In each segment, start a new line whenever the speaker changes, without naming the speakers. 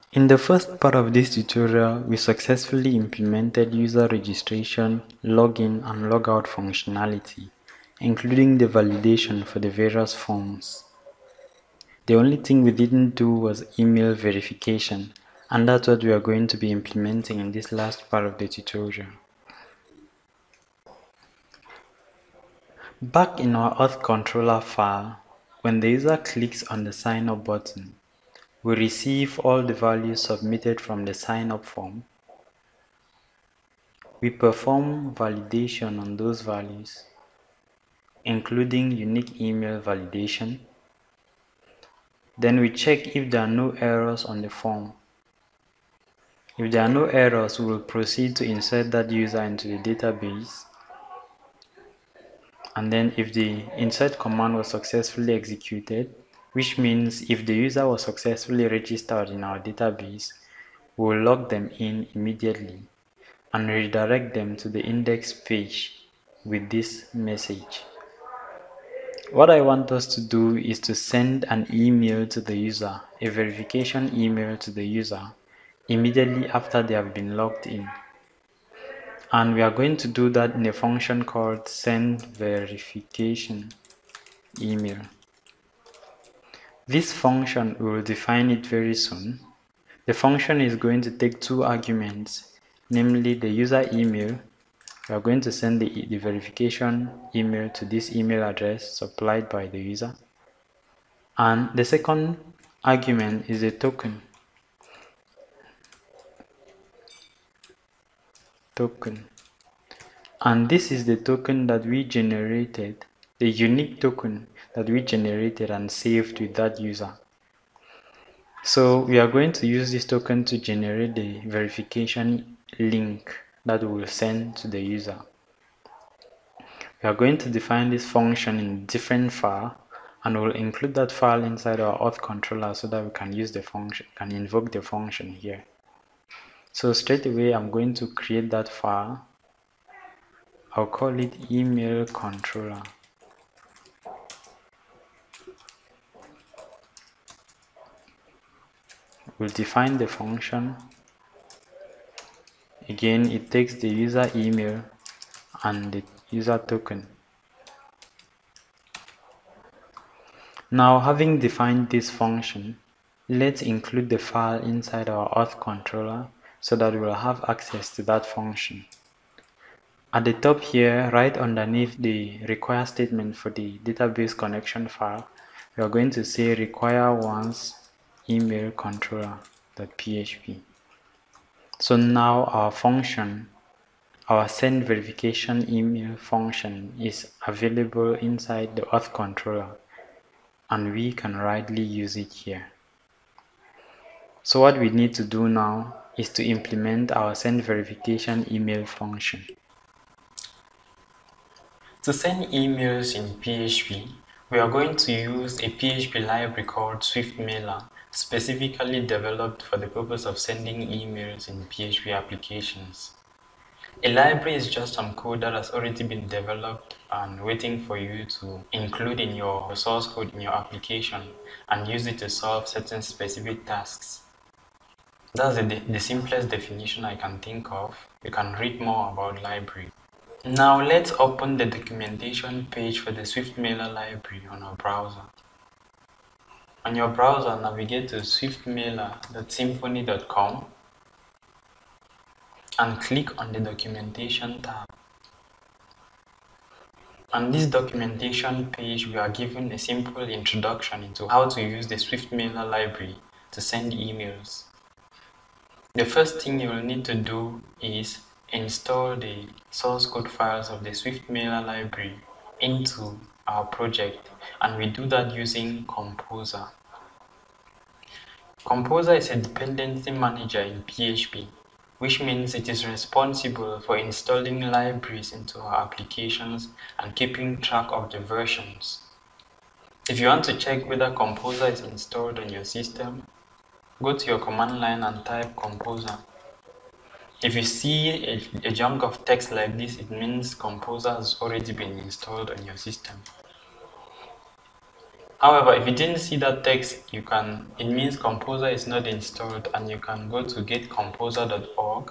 In the first part of this tutorial, we successfully implemented user registration, login and logout functionality, including the validation for the various forms. The only thing we didn't do was email verification, and that's what we are going to be implementing in this last part of the tutorial. Back in our auth controller file, when the user clicks on the sign up button, we receive all the values submitted from the sign up form. We perform validation on those values, including unique email validation. Then we check if there are no errors on the form. If there are no errors, we will proceed to insert that user into the database. And then if the insert command was successfully executed, which means if the user was successfully registered in our database, we will log them in immediately and redirect them to the index page with this message. What I want us to do is to send an email to the user, a verification email to the user, immediately after they have been logged in. And we are going to do that in a function called sendVerification email. This function, we will define it very soon. The function is going to take two arguments, namely the user email. We are going to send the verification email to this email address supplied by the user. And the second argument is a token. And this is the token that we generated, the unique token that we generated and saved with that user. So we are going to use this token to generate the verification link that we will send to the user. We are going to define this function in a different file, and we'll include that file inside our auth controller so that we can use the function, can invoke the function here. So straight away, I'm going to create that file. I'll call it email controller. We'll define the function. Again, it takes the user email and the user token. Now, having defined this function, let's include the file inside our auth controller so that we will have access to that function. At the top here, right underneath the require statement for the database connection file, we are going to say require once email controller.php. So now our function, our send verification email function, is available inside the auth controller, and we can rightly use it here. So what we need to do now is to implement our send verification email function. To send emails in PHP, we are going to use a PHP library called SwiftMailer, specifically developed for the purpose of sending emails in PHP applications. A library is just some code that has already been developed and waiting for you to include in your source code in your application and use it to solve certain specific tasks. That's the simplest definition I can think of. You can read more about library. Now let's open the documentation page for the SwiftMailer library on our browser. On your browser, navigate to swiftmailer.symfony.com and click on the documentation tab. On this documentation page, we are given a simple introduction into how to use the SwiftMailer library to send emails. The first thing you will need to do is install the source code files of the SwiftMailer library into our project, and we do that using Composer. Composer is a dependency manager in PHP, which means it is responsible for installing libraries into our applications and keeping track of the versions. If you want to check whether Composer is installed on your system, go to your command line and type Composer. If you see a chunk of text like this, it means Composer has already been installed on your system. However, if you didn't see that text, it means Composer is not installed, and you can go to getcomposer.org,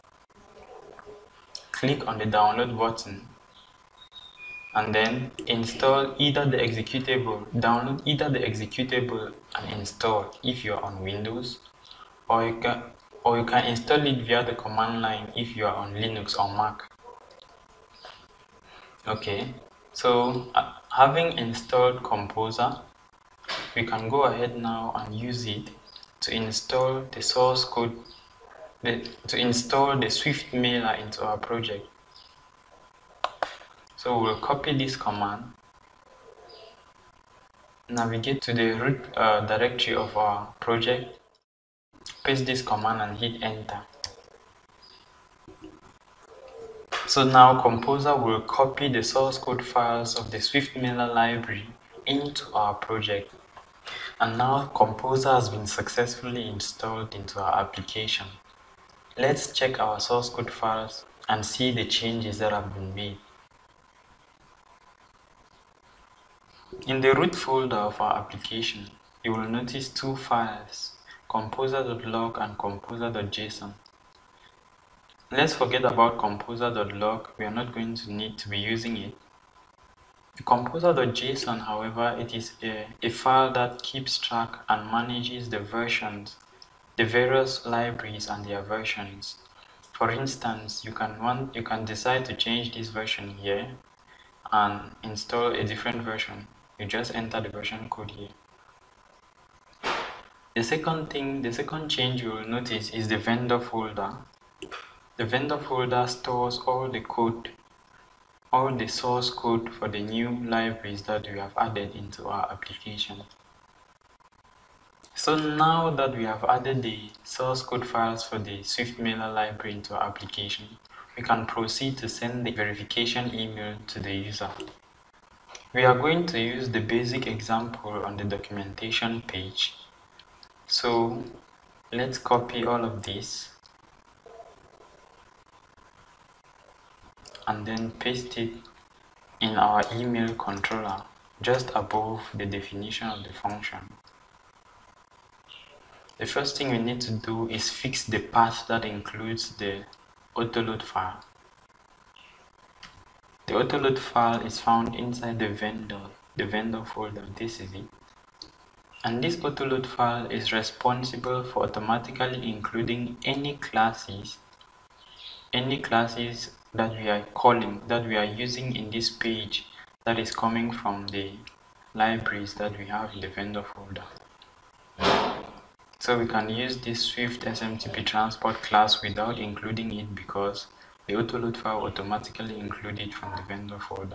click on the download button, and then download either the executable and install if you're on Windows, or you can install it via the command line if you are on Linux or Mac. Okay, so having installed Composer, we can go ahead now and use it to install the source code, to install the Swift mailer into our project. So we'll copy this command, navigate to the root directory of our project, paste this command and hit enter. So now Composer will copy the source code files of the SwiftMailer library into our project. And now Composer has been successfully installed into our application. Let's check our source code files and see the changes that have been made. In the root folder of our application, you will notice two files, composer.log and composer.json. Let's forget about composer.log, we are not going to need to be using it. The composer.json, however, it is a file that keeps track and manages the versions, the various libraries and their versions. For instance, you can decide to change this version here and install a different version. You just enter the version code here. The second change you will notice is the vendor folder. The vendor folder stores all the source code for the new libraries that we have added into our application. So now that we have added the source code files for the SwiftMailer library into our application, we can proceed to send the verification email to the user. We are going to use the basic example on the documentation page. So let's copy all of this and then paste it in our email controller just above the definition of the function. The first thing we need to do is fix the path that includes the autoload file. The autoload file is found inside the vendor folder. This is it. And this autoload file is responsible for automatically including any classes that we are using in this page that is coming from the libraries that we have in the vendor folder. So we can use this Swift SMTP transport class without including it because the autoload file automatically includes it from the vendor folder.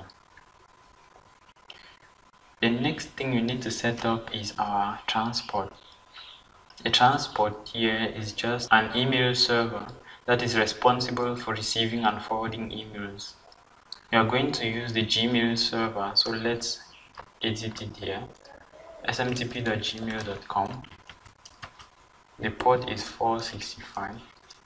The next thing we need to set up is our transport. A transport here is just an email server that is responsible for receiving and forwarding emails. We are going to use the Gmail server, so let's edit it here. smtp.gmail.com. The port is 465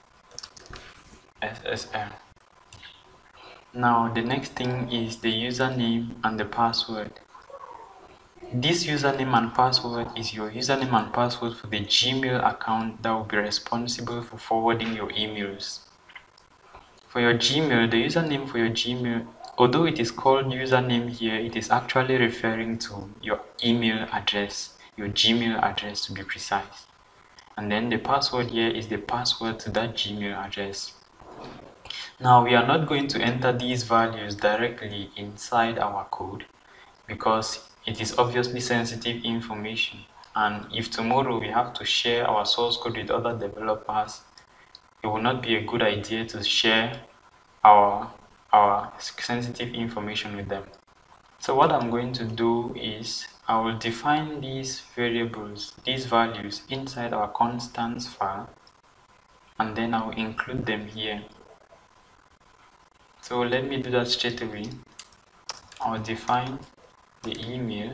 SSL. Now the next thing is the username and the password. This username and password is your username and password for the Gmail account that will be responsible for forwarding your emails. For your Gmail, the username for your Gmail, although it is called username here, it is actually referring to your email address, your Gmail address to be precise. And then the password here is the password to that Gmail address. Now we are not going to enter these values directly inside our code because it is obviously sensitive information, and if tomorrow we have to share our source code with other developers, it will not be a good idea to share our sensitive information with them. So what I'm going to do is I will define these variables, these values inside our constants file, and then I will include them here. So let me do that straight away. I will define the email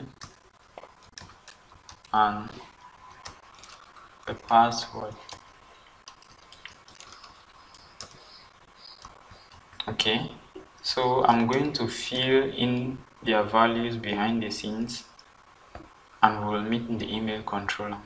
and the password. Okay, so I'm going to fill in their values behind the scenes. and we'll meet in the email controller.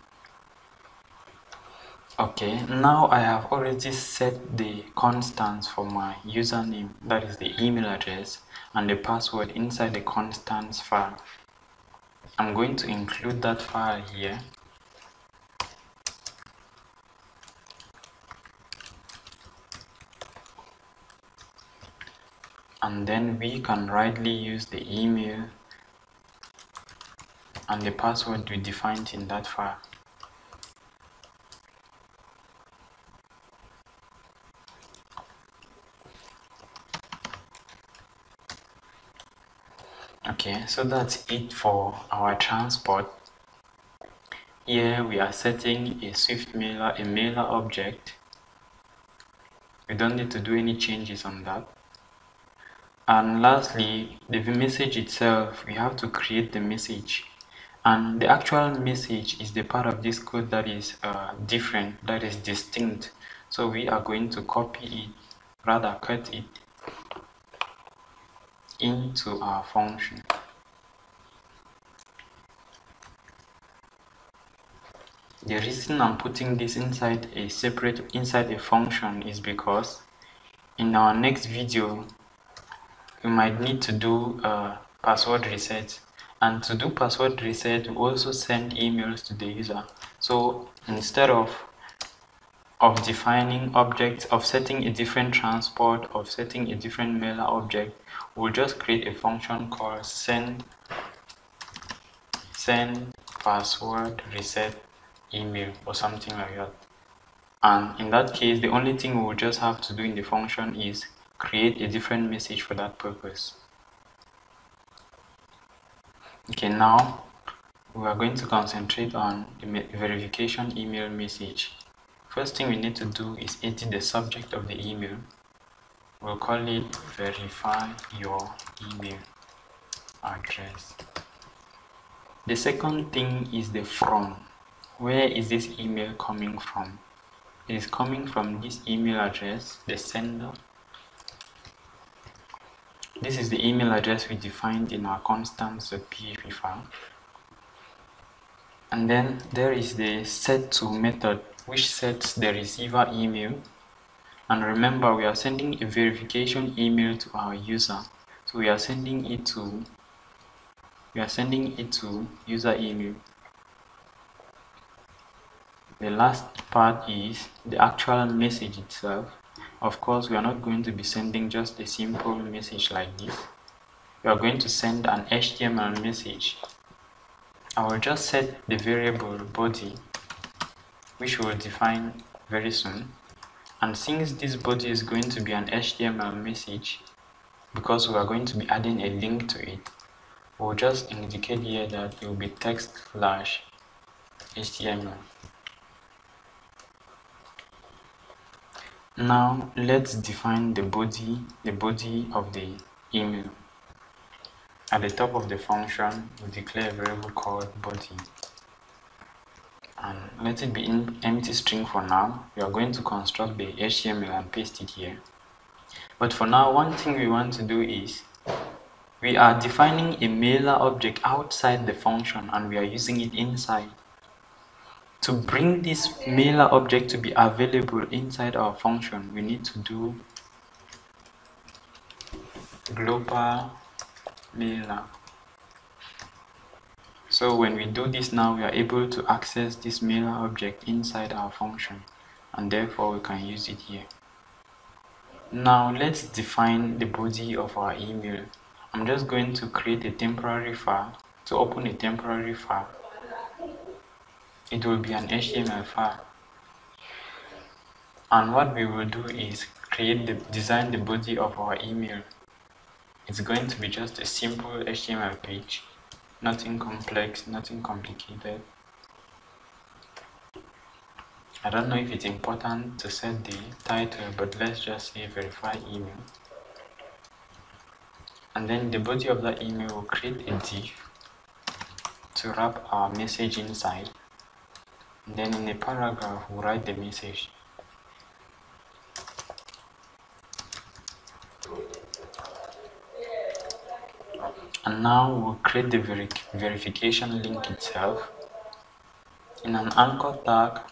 Okay, now I have already set the constants for my username, that is the email address, and the password inside the constants file. I'm going to include that file here. And then we can rightly use the email and the password we defined in that file. Okay, so that's it for our transport. Here we are setting a SwiftMailer, a mailer object. We don't need to do any changes on that. And lastly, the message itself, we have to create the message. And the actual message is the part of this code that is different, that is distinct. So we are going to copy it, rather cut it into our function. The reason I'm putting this inside a function is because in our next video we might need to do password reset, and to do password reset we also send emails to the user. So instead of defining objects, of setting a different transport, of setting a different mailer object, we'll just create a function called send password reset email or something like that. And in that case, the only thing we will just have to do in the function is create a different message for that purpose. Okay, now we are going to concentrate on the verification email message. First thing we need to do is edit the subject of the email. We'll call it verify your email address. The second thing is the from. Where is this email coming from? It is coming from this email address, the sender. This is the email address we defined in our constants.php file. And then there is the setTo method, which sets the receiver email. And remember, we are sending a verification email to our user, so we are sending it to user email. The last part is the actual message itself. Of course, we are not going to be sending just a simple message like this. We are going to send an HTML message. I will just set the variable body, which we will define very soon. And since this body is going to be an HTML message, because we are going to be adding a link to it, we'll just indicate here that it will be text/HTML. Now let's define the body of the email. At the top of the function, we declare a variable called body. And let it be in empty string for now. We are going to construct the HTML and paste it here. But for now, one thing we want to do is we are defining a mailer object outside the function and we are using it inside. To bring this mailer object to be available inside our function, we need to do global mailer. So when we do this now, we are able to access this mailer object inside our function, and therefore we can use it here. Now let's define the body of our email. I'm just going to create a temporary file. To open a temporary file, it will be an HTML file. And what we will do is design the body of our email. It's going to be just a simple HTML page. Nothing complex, nothing complicated. I don't know if it's important to set the title, but let's just say verify email. And then the body of that email will create a div to wrap our message inside. And then in a paragraph, we'll write the message. And now we'll create the verification link itself in an anchor tag.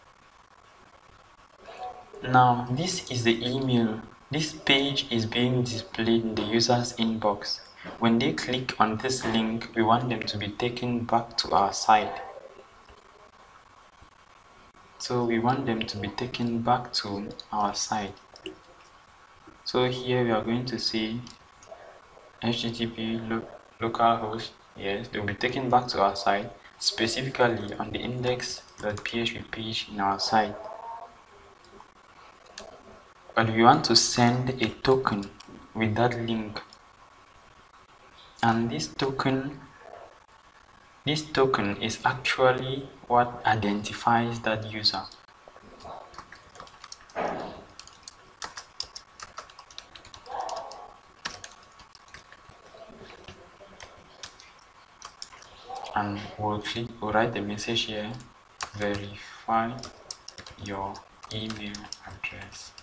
Now this is the email. This page is being displayed in the user's inbox. When they click on this link, we want them to be taken back to our site. So we want them to be taken back to our site. So here we are going to see HTTP localhost. Yes, they will be taken back to our site, specifically on the index.php page in our site. But we want to send a token with that link, and this token is actually what identifies that user. And we'll write the message here: verify your email address.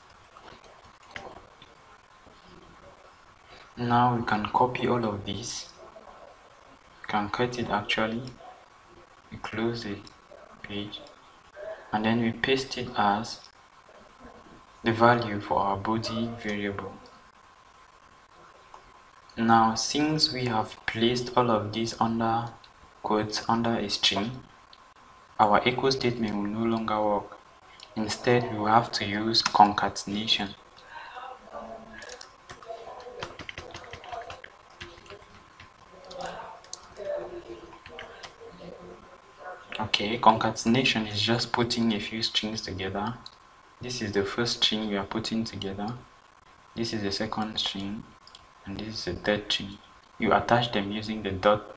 Now we can copy all of this. We can cut it actually. We close the page and then we paste it as the value for our body variable. Now since we have placed all of these under quotes under a string, our echo statement will no longer work. Instead, we will have to use concatenation. Okay, concatenation is just putting a few strings together. This is the first string we are putting together. This is the second string, and this is the third string. You attach them using the dot.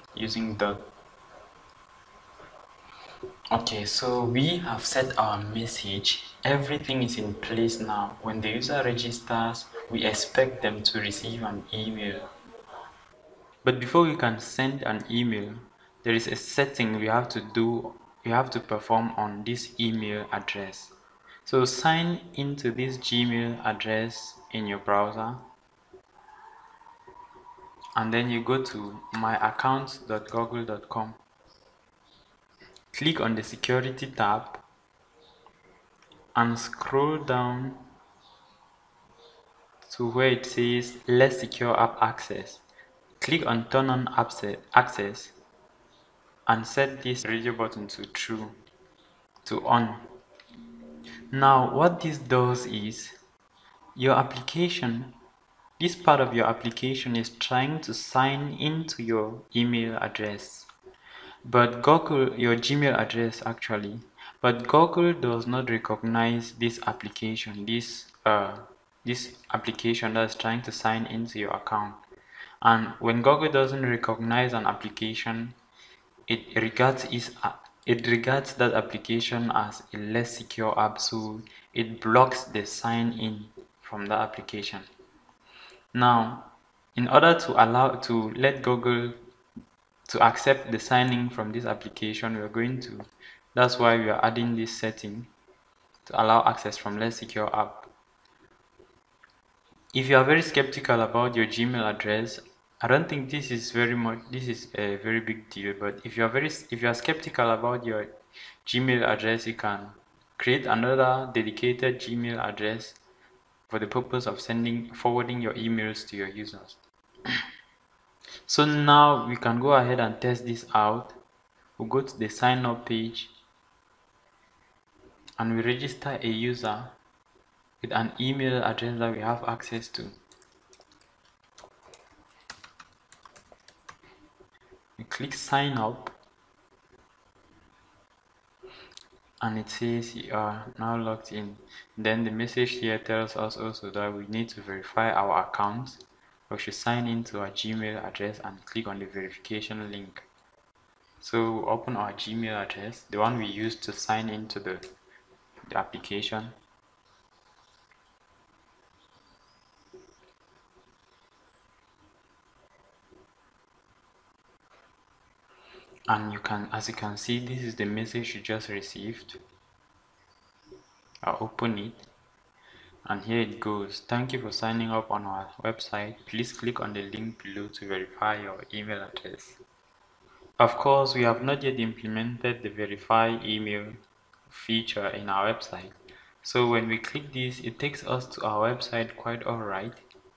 Okay, so we have set our message. Everything is in place now. When the user registers, we expect them to receive an email. But before we can send an email, there is a setting we have to perform on this email address. So sign into this Gmail address in your browser, and then you go to myaccount.google.com. Click on the security tab and scroll down to where it says Let's Secure App Access. Click on Turn on Access and set this radio button to true, to on. Now what this does is your application, this part of your application is trying to sign into your email address, but Google, your Gmail address actually, but Google does not recognize this application, this application that's trying to sign into your account. And when Google doesn't recognize an application, it regards that application as a less secure app, so it blocks the sign in from the application. Now, in order to let Google to accept the signing from this application, that's why we are adding this setting to allow access from less secure app. If you are very skeptical about your Gmail address, I don't think this is a very big deal, but if you are skeptical about your Gmail address, you can create another dedicated Gmail address for the purpose of forwarding your emails to your users. So now we can go ahead and test this out. We'll go to the sign up page and we register a user with an email address that we have access to. We click sign up and it says you are now logged in. Then the message here tells us also that we need to verify our accounts. We should sign into our Gmail address and click on the verification link. So we'll open our Gmail address, the one we used to sign into the application. And as you can see, this is the message you just received. I'll open it. And here it goes. Thank you for signing up on our website. Please click on the link below to verify your email address. Of course, we have not yet implemented the verify email feature in our website. So when we click this, it takes us to our website quite alright.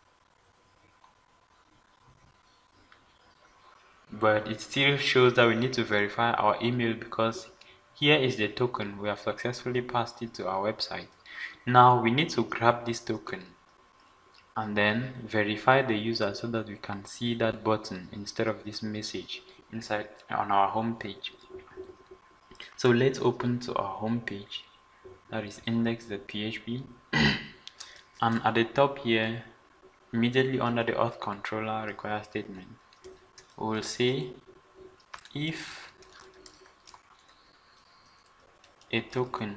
But it still shows that we need to verify our email because here is the token. We have successfully passed it to our website. Now we need to grab this token and then verify the user so that we can see that button instead of this message inside on our home page. So let's open to our home page, that is index.php. And at the top here, immediately under the auth controller require statement, we will say if a token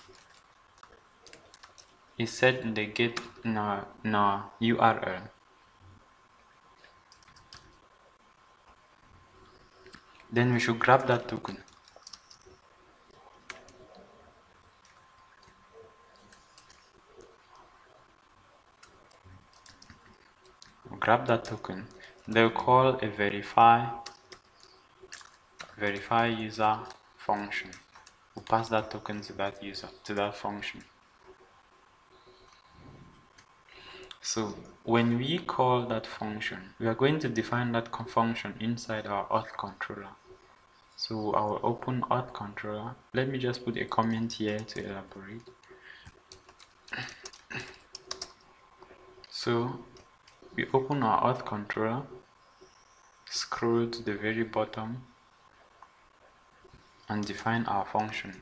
is set in the get in our URL, then we should grab that token. Grab that token. They'll call a verify user function. We'll pass that token to that user, to that function. So when we call that function, we are going to define that function inside our auth controller. So I will open auth controller. Let me just put a comment here to elaborate. So we open our auth controller, scroll to the very bottom, and define our function.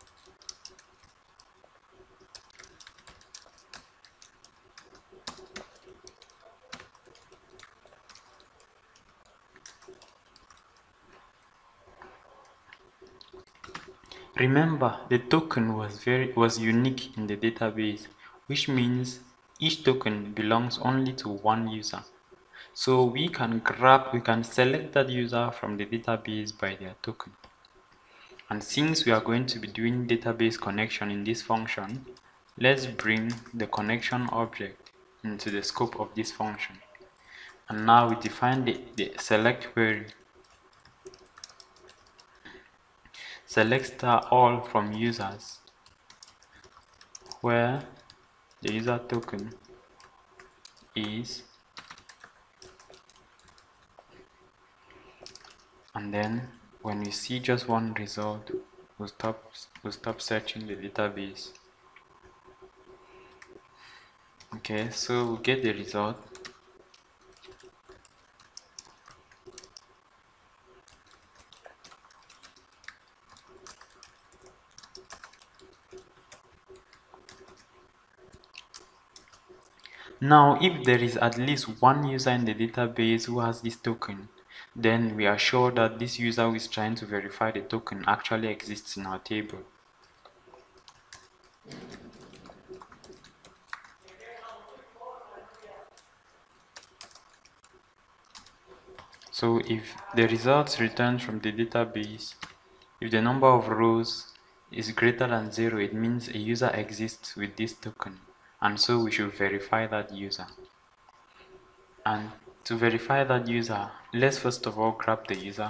Remember, the token was unique in the database, which means each token belongs only to one user. So we can select that user from the database by their token. And since we are going to be doing database connection in this function, let's bring the connection object into the scope of this function. And now we define the select query. Select all from users, where the user token is, and then when we see just one result, we'll stop searching the database. Okay, so we'll get the result. Now, if there is at least one user in the database who has this token, then we are sure that this user who is trying to verify the token actually exists in our table. So if the results returned from the database, if the number of rows is greater than 0, it means a user exists with this token, and so we should verify that user. And to verify that user, let's first of all grab the user.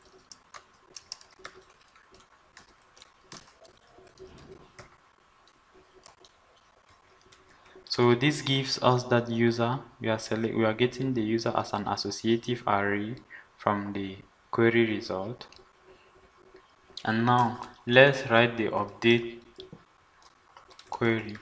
So this gives us that user. We are getting the user as an associative array from the query result. And now let's write the update query.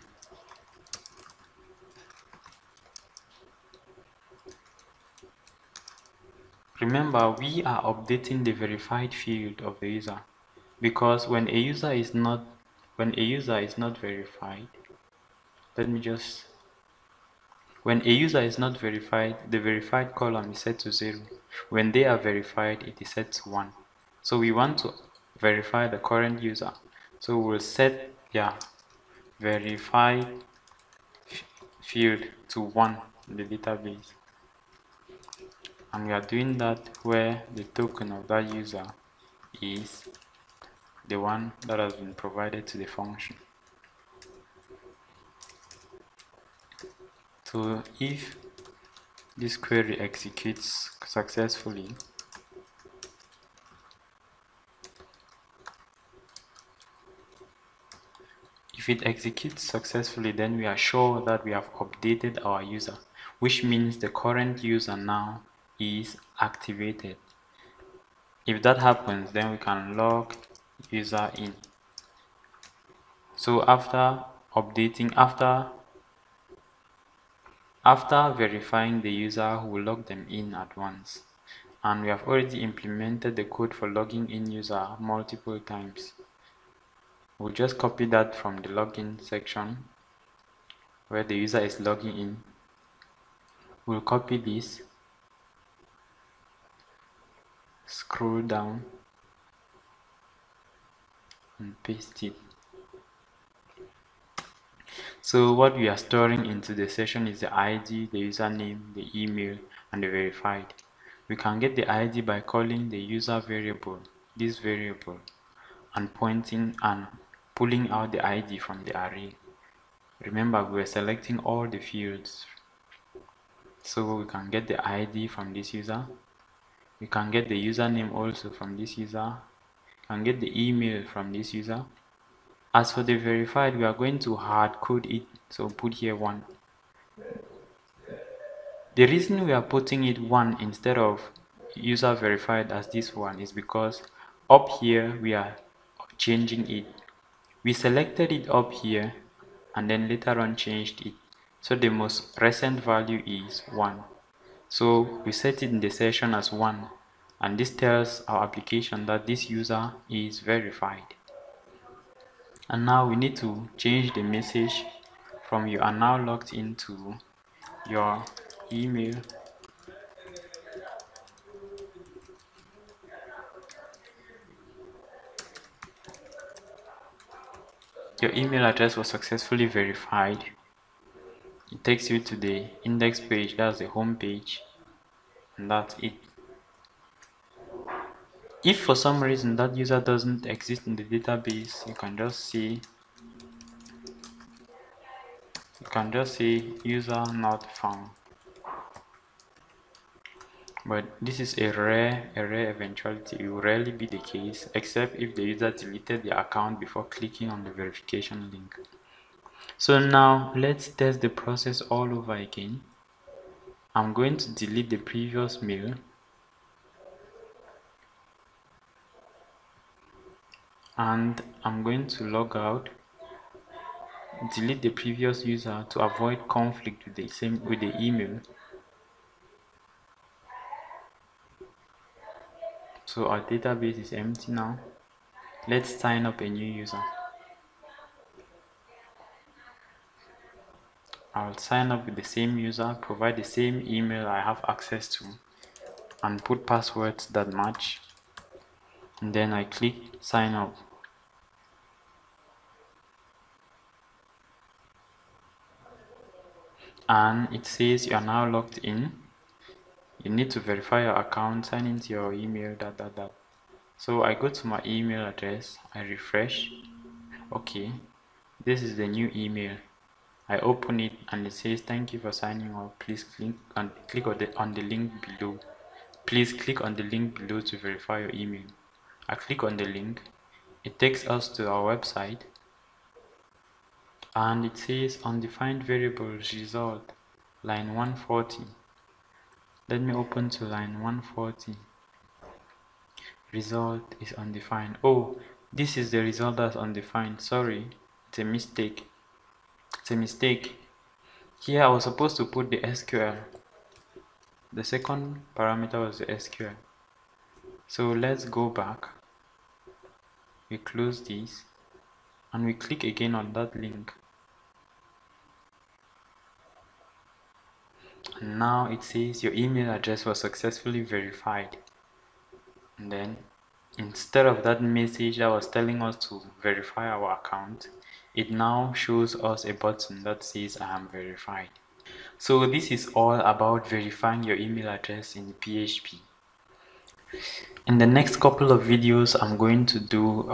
Remember, we are updating the verified field of the user, because when a user is not verified, when a user is not verified, the verified column is set to 0. When they are verified, it is set to 1. So we want to verify the current user. So we'll set their verified field to 1 in the database. And we are doing that where the token of that user is the one that has been provided to the function. So if this query executes successfully, then we are sure that we have updated our user, which means the current user now is activated. If that happens, then we can log user in. So after updating, after verifying the user, we will log them in at once. And we have already implemented the code for logging in user multiple times. We'll just copy that from the login section where the user is logging in. We'll copy this, scroll down and paste it. So what we are storing into the session is the ID, the username, the email, and the verified. We can get the ID by calling the user variable, this variable, and pointing and pulling out the ID from the array. Remember, we are selecting all the fields. So we can get the ID from this user. We can get the username also from this user. We can get the email from this user. As for the verified, we are going to hard code it, so put here 1. The reason we are putting it 1 instead of user verified as this one is because up here we are changing it. We selected it up here and then later on changed it, so the most recent value is 1. So we set it in the session as 1, and this tells our application that this user is verified. And now we need to change the message from "you are now logged into" your email address was successfully verified. It takes you to the index page, that's the home page, and that's it. If for some reason that user doesn't exist in the database, you can just say user not found. But this is a rare eventuality. It will rarely be the case, except if the user deleted the account before clicking on the verification link. So now let's test the process all over again. I'm going to delete the previous mail and I'm going to log out, delete the previous user to avoid conflict with the email. So our database is empty now. Let's sign up a new user. I'll sign up with the same user, provide the same email I have access to, and put passwords that match. And then I click sign up. And it says you are now logged in. You need to verify your account, sign into your email, So I go to my email address, I refresh. Okay, this is the new email. I open it and it says thank you for signing up. Please click on the link below. Please click on the link below to verify your email. I click on the link. It takes us to our website. And it says undefined variables result, line 140. Let me open to line 140. Result is undefined. Oh, this is the result that's undefined. Sorry, it's a mistake. Here I was supposed to put the SQL. The second parameter was the SQL. So let's go back. We close this and we click again on that link. And now it says your email address was successfully verified. And then instead of that message that was telling us to verify our account, it now shows us a button that says I am verified. So this is all about verifying your email address in PHP. In the next couple of videos, I'm going to do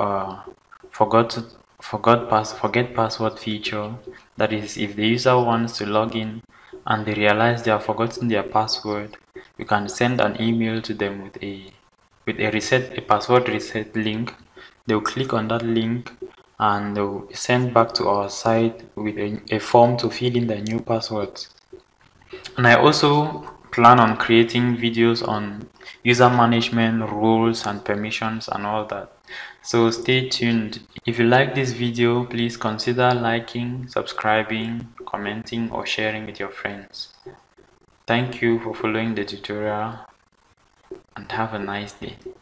forget password feature. That is, if the user wants to log in and they realize they have forgotten their password, you can send an email to them with a password reset link. They'll click on that link and they'll be sent back to our site with a form to fill in their new passwords. And I also plan on creating videos on user management, rules and permissions and all that. So stay tuned. If you like this video, please consider liking, subscribing, commenting or sharing with your friends. Thank you for following the tutorial and have a nice day.